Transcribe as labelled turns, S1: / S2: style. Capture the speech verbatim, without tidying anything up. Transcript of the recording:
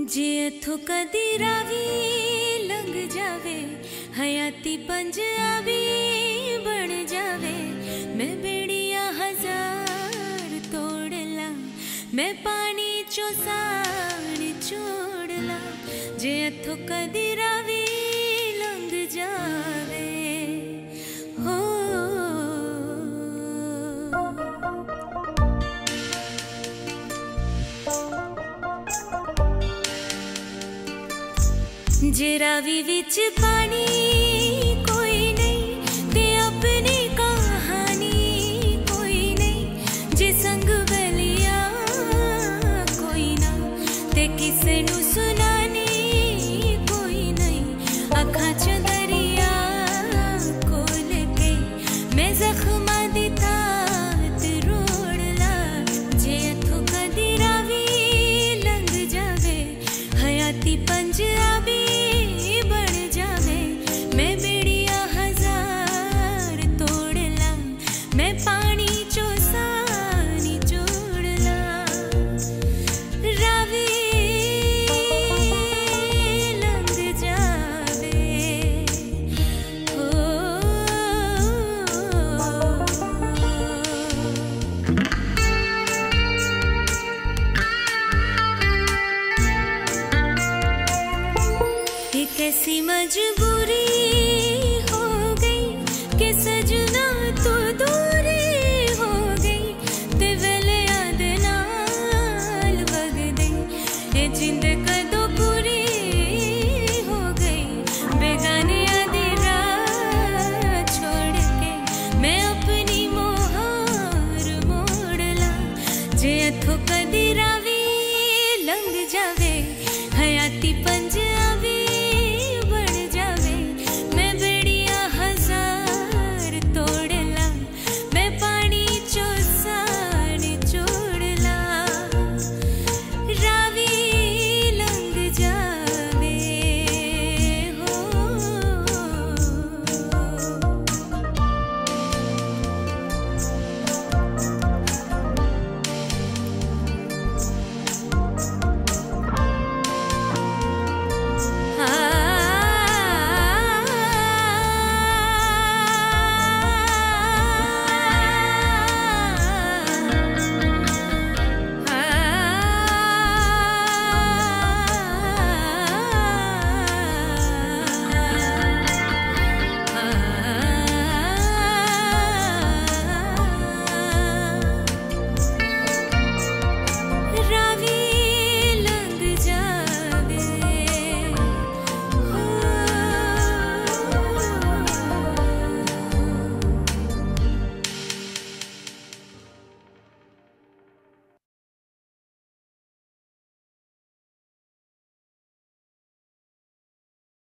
S1: जे इथों कदी रावी लंघ जावे, हयाती पंजाबी बन जावे। मैं बेड़िया हजार तोड़ ला, मैं पानी चो साड़ छोड़ ला। जे इथों कदी रावी लंघ जावे हो। जे रावी विच पानी कोई नहीं, ते अपनी कहानी कोई नहीं। जे संग बलिया कोई ना, ते किसे नू सुनानी कोई नहीं। अखां च दरिया खोल के मैं जख्मां दी थात रोड़ ला। जे इथों कदी रावी लंघ जावे, हयाती पंजाबी कैसी मजबूरी हो गई कि सजना तो दूरी हो गई। ते वेले याद नाल वग दई ए जिंदगी